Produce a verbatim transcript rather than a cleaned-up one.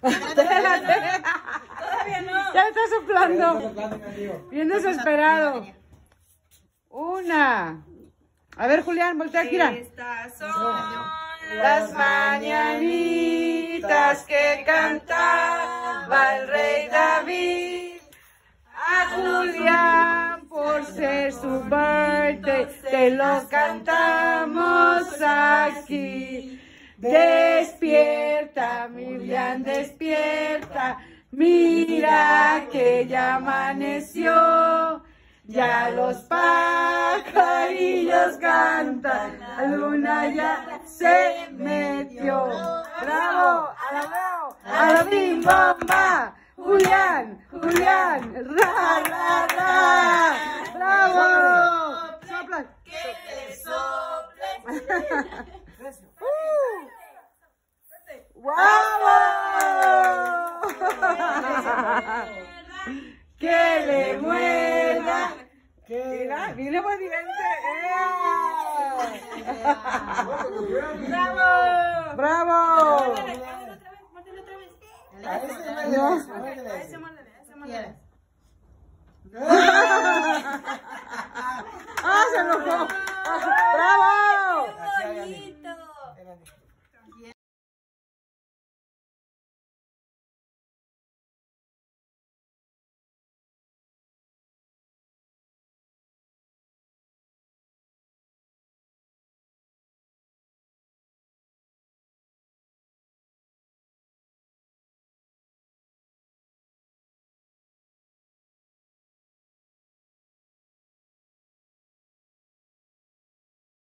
Todavía no. Ya está soplando. Bien desesperado. Una. A ver, Julián, voltea, gira. Estas son las mañanitas que cantaba el rey David. A Julián, por ser su birthday, te lo cantamos aquí. Despierta, Miriam, despierta. Mira que ya amaneció. Ya los pajarillos cantan, la luna ya se metió. ¡Bravo! ¡Alabao! ¡Alabim, bomba! ¡Julián! ¡Julián! ¡Ra, ra, ra! ¡Bravo! ¡Sopla! ¡Que te sople! ¡Uh! ¡Bravo! ¡Que le muerda! Mira, mira por diente. ¡Bravo! ¡Bravo! Muérdele otra vez. A ese muérdele, No. muérdele. A ese muérdele, a ese muérdele. ¡Ah, se enojó! ¡Bravo! ¡Qué bonito!